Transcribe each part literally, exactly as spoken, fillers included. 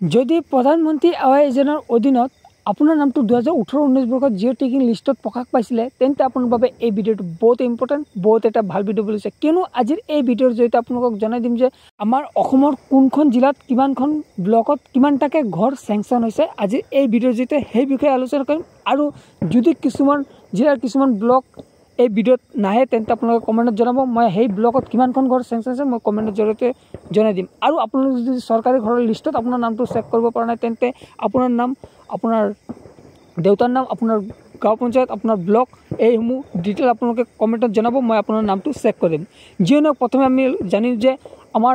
যদি প্ৰধানমন্ত্ৰী আৱাস যোজনাৰ অধীনত আপোনাৰ নামটো দুহেজাৰ ওঠৰ ঊনৈছ বৰ্ষত জিঅ' টেকিং লিষ্টত প্ৰকাশ পাইছিলে তেন্তে আপোনাৰ বাবে এই ভিডিঅ'টো বহুত ইম্পৰ্টেণ্ট, বহুত এটা ভাল ভিডিঅ' বুলিছে। কিয়নো আজিৰ এই ভিডিঅ'ৰ জৰিয়তে আপোনালোকক জনাই দিম যে আমাৰ অসমৰ কোনখন জিলাত কিমানখন ব্লকত কিমানটাকে ঘৰ চেংচন হৈছে। আজিৰ এই ভিডিঅ'ৰ জৰিয়তে সেই বিষয়ে আলোচনা কৰিম। আৰু যদি কিছুমান জিলাৰ কিছুমান ব্লক এই ভিডিঅ'ত নাহে তেন্তে আপোনালোকে কমেণ্টত জনাব, মই সেই ব্লকত কিমানখন ঘৰ চেংচন আছে মই কমেণ্টৰ জৰিয়তে জনাই দিম। আৰু আপোনালোকে যদি চৰকাৰী ঘৰৰ লিষ্টত আপোনাৰ নামটো চেক কৰিব পৰা নাই তেন্তে আপোনাৰ নাম, আপোনাৰ দেউতাৰ নাম, আপোনাৰ গাঁও পঞ্চায়ত, আপোনাৰ ব্লক, এইসমূহ ডিটেইল আপোনালোকে কমেণ্টত জনাব, মই আপোনাৰ নামটো চেক কৰিম। যিয়ে নহওক প্ৰথমে আমি জানিম যে আমাৰ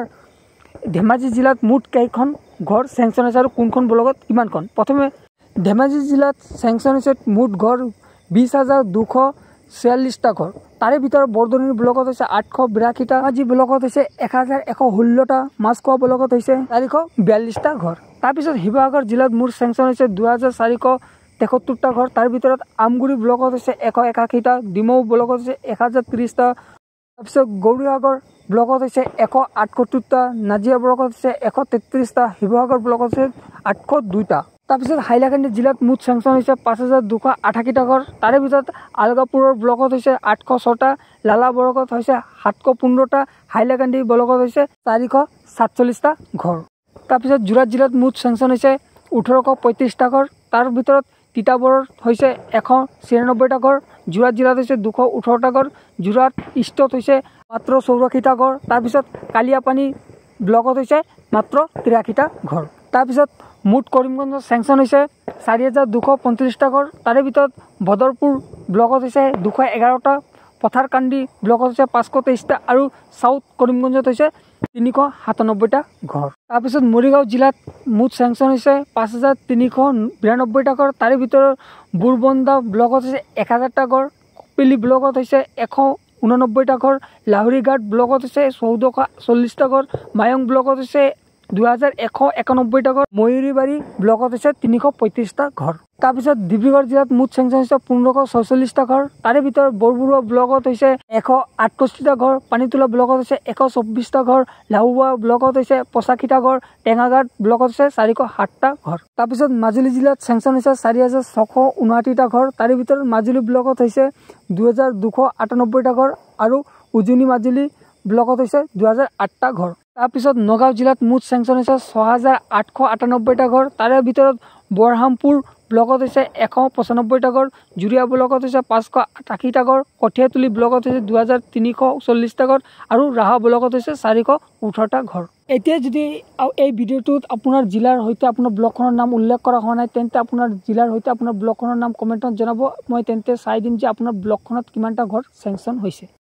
ধেমাজি জিলাত মুঠ কেইখন ঘৰ চেংচন আছে আৰু কোনখন ব্লকত কিমানখন। প্ৰথমে ধেমাজি জিলাত চেংচন হৈছে মুঠ ঘৰ বিছ হাজাৰ দুশ ছিয়াল্লিছটা ঘৰ। তাৰে ভিতৰত বৰদনী ব্লকত হৈছে আঠশ বিৰাশীটা, ধেমাজি ব্লকত হৈছে এক হাজাৰ এশ ষোল্লটা, মাছখোৱা ব্লকত হৈছে চাৰিশ বিয়াল্লিছটা ঘৰ। তাৰপিছত শিৱসাগৰ জিলাত মুঠ চেংচন হৈছে দুহেজাৰ চাৰিশ তেসত্তৰটা ঘৰ। তাৰ ভিতৰত আমগুৰি ব্লকত হৈছে এশ একাশীটা, ডিমৌ ব্লকত হৈছে এক হাজাৰ ত্ৰিছটা, তাৰপিছত গৌৰীসাগৰ ব্লকত হৈছে এশ আঠসত্তৰটা, নাজিৰা ব্লকত হৈছে এশ তেত্ৰিছটা, শিৱসাগৰ ব্লকত হৈছে আঠশ দুইটা। তাৰপিছত হাইলাকান্দি জিলাত মুঠ চেংচন হৈছে পাঁচ হাজাৰ দুশ আঠাশীটা ঘৰ। তাৰে ভিতৰত আলগাপুৰৰ ব্লকত হৈছে আঠশ ছটা, লালা ব্লকত হৈছে সাতশ পোন্ধৰটা, হাইলাকান্দি ব্লকত হৈছে চাৰিশ সাতচল্লিছটা ঘৰ। তাৰপিছত যোৰহাট জিলাত মুঠ চেংচন হৈছে ওঠৰশ পঁয়ত্ৰিছটা ঘৰ। তাৰ ভিতৰত তিতাবৰত হৈছে এশ ছিয়ানব্বৈটা ঘৰ, যোৰহাট জিলাত হৈছে দুশ ওঠৰটা ঘৰ, যোৰহাট ইষ্টত হৈছে মাত্ৰ চৌৰাশীটা ঘৰ। তাৰপিছত কালিয়াপানী ব্লকত হৈছে মাত্ৰ তিৰাশীটা ঘৰ। তাৰপিছত মুঠ কৰিমগঞ্জত চেংচন হৈছে চাৰি হাজাৰ দুশ পঞ্চল্লিছটা ঘৰ। তাৰে ভিতৰত ভদৰপুৰ ব্লকত হৈছে দুশ এঘাৰটা, পথাৰকান্দি ব্লকত হৈছে পাঁচশ তেইছটা আৰু চাউথ কৰিমগঞ্জত হৈছে তিনিশ সাতানব্বৈটা ঘৰ। তাৰপিছত মৰিগাঁও জিলাত মুঠ চেংচন হৈছে পাঁচ হাজাৰ তিনিশ বিৰানব্বৈটা ঘৰ। তাৰে ভিতৰত বুৰবন্দা ব্লকত হৈছে এক হাজাৰটা ঘৰ, কপিলি ব্লকত হৈছে এশ ঊননব্বৈটা ঘৰ, লাহৰীঘাট ব্লকত হৈছে চৌধশ চল্লিছটা ঘৰ, মায়ং ব্লকত হৈছে দুহেজাৰ এশ একানব্বৈটা ঘৰ, ময়ূৰীবাৰী ব্লকত হৈছে তিনিশ পঁয়ত্ৰিছটা ঘৰ। তাৰপিছত ডিব্ৰুগড় জিলাত মুঠ চেংচন হৈছে পোন্ধৰশ ছয়চল্লিছটা ঘৰ। তাৰে ভিতৰত বৰবৰুৱা ব্লকত হৈছে এশ আঠষষ্ঠিটা ঘৰ, পানীতোলা ব্লকত হৈছে এশ চৌব্বিছটা ঘৰ, লাহোৱা ব্লকত হৈছে পঁচাশীটা ঘৰ, টেঙাঘাট ব্লকত হৈছে চাৰিশ সাতটা ঘৰ। তাৰপিছত মাজুলী জিলাত চেংচন হৈছে চাৰি হাজাৰ ছশ ঊনষাঠিটা ঘৰ। তাৰে ভিতৰত মাজুলী ব্লকত হৈছে দুহেজাৰ দুশ আঠানব্বৈটা ঘৰ আৰু উজনি মাজুলী ব্লকত হৈছে দুহেজাৰ আঠটা ঘৰ। তাৰপিছত নগাঁও জিলাত মুঠ চেংচন হৈছে ছয় হাজাৰ আঠশ আঠানব্বৈটা ঘৰ। তাৰে ভিতৰত বৰহামপুৰ ব্লকত হৈছে এশ পঁচানব্বৈটা ঘৰ, জুৰিয়া ব্লকত হৈছে পাঁচশ আঠাশীটা ঘৰ, কঠীয়াতলী ব্লকত হৈছে দুহেজাৰ তিনিশ চল্লিছটা ঘৰ আৰু ৰাহা ব্লকত হৈছে চাৰিশ ওঠৰটা ঘৰ। এতিয়া যদি এই ভিডিঅ'টোত আপোনাৰ জিলাৰ সৈতে আপোনাৰ ব্লকখনৰ নাম উল্লেখ কৰা হোৱা নাই তেন্তে আপোনাৰ জিলাৰ সৈতে আপোনাৰ ব্লকখনৰ নাম কমেণ্টত জনাব, মই তেন্তে চাই দিম যে আপোনাৰ ব্লকখনত কিমানটা ঘৰ চেংচন হৈছে।